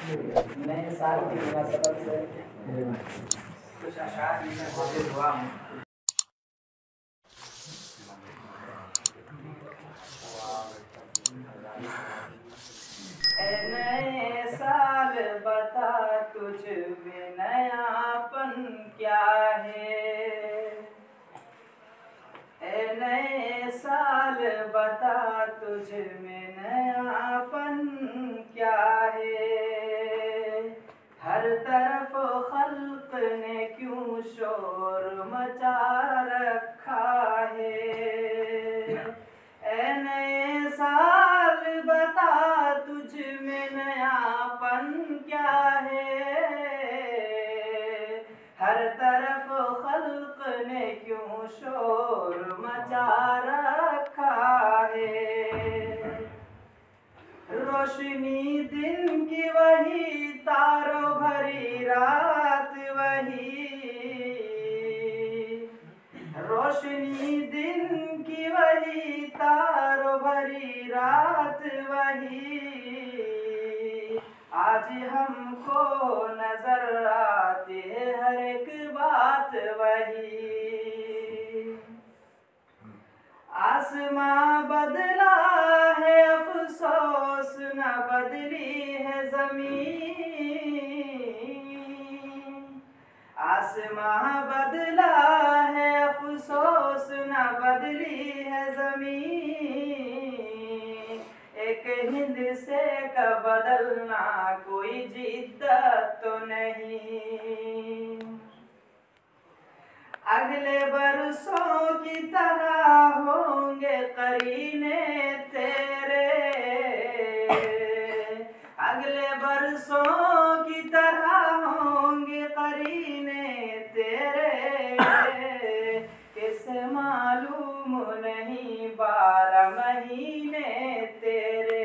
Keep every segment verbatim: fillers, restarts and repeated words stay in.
नए साल की मुनासबत से कुछ अशार में हाजिर हुआ हूँ। ए नए साल बता तुझ में नयापन क्या है। ए नए साल बता तुझ में नयापन क्या है। हर तरफ खल्क ने क्यों शोर मचा रखा है। ए नए साल बता तुझ में नयापन क्या है। हर तरफ खल्क ने क्यों शोर मचा रखा है। रोशनी दिन की वही, तारों भरी रात वही। रोशनी दिन की वही, तारों भरी रात वही। आज हमको नजर आती है हर एक बात वही। आसमां बदला है अफसोस न बदली है ज़मीन। आसमां बदला है अफसोस न बदली है ज़मीन। एक हिंद से का बदलना कोई जिद्दत तो नहीं। अगले बरसों की तरह होंगे करीने तेरे। अगले बरसों की तरह होंगे करीने तेरे। किसे मालूम नहीं बारह महीने तेरे।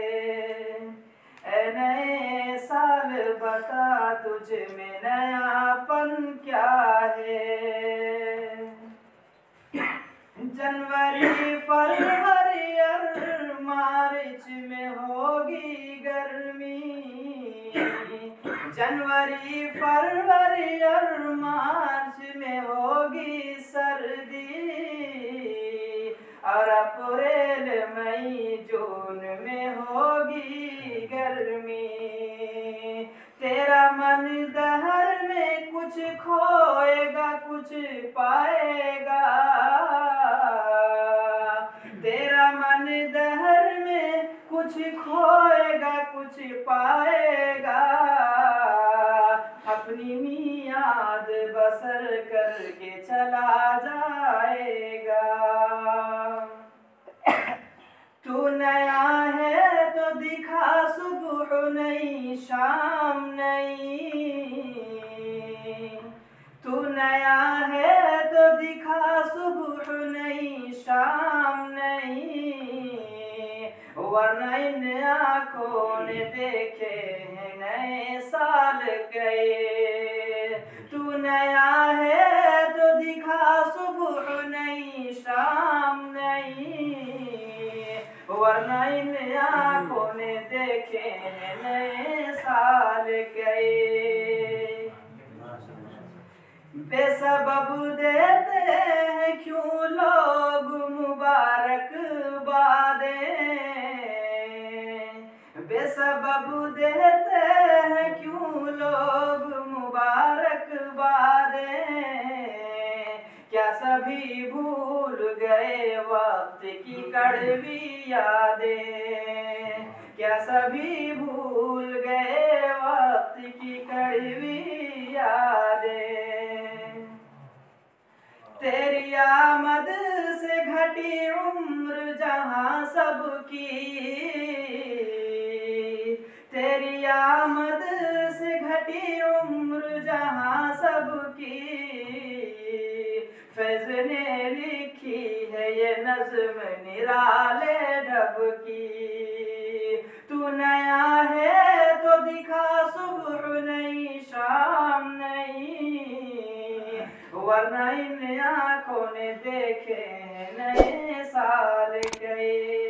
ए नए साल बता तुझ में नयापन क्या है। जनवरी फरवरी और मार्च में होगी गर्मी। जनवरी फरवरी और मार्च में होगी सर्दी। और अप्रैल मई जून में होगी गर्मी। तेरा मन दहर में कुछ खोएगा कुछ पाएगा। तेरा मन दहर में कुछ खोएगा कुछ पाएगा। अपनी मियाद बसर करके चला जाएगा। तू नया है तो दिखा सुबह नई शाम नई। तू नया है तो दिखा सुबह नई शाम नई। वरना इन आँखों ने देखे हैं नए साल गए। तू नया है तो दिखा सुबह नई शाम नई। वरना इन आँखों ने देखे नए साल गए। बेसबब देते हैं क्यों लोग मुबारकबादें। बेसबब देते हैं क्यों लोग मुबारकबादें। क्या सभी भूल गए वक्त की कड़वी यादें। क्या सभी भूल गए वक्त की कड़वी यादें। तेरी आमद से घटी उम्र जहाँ सबकी। तेरी आमद से घटी उम्र जहाँ सबकी। फैज़ ने लिखी है ये नज़्म निराले ढब की। तू नया है तो दिखा सुबह नई शाम नई। वरना इन आँखों ने देखे नए साल गए।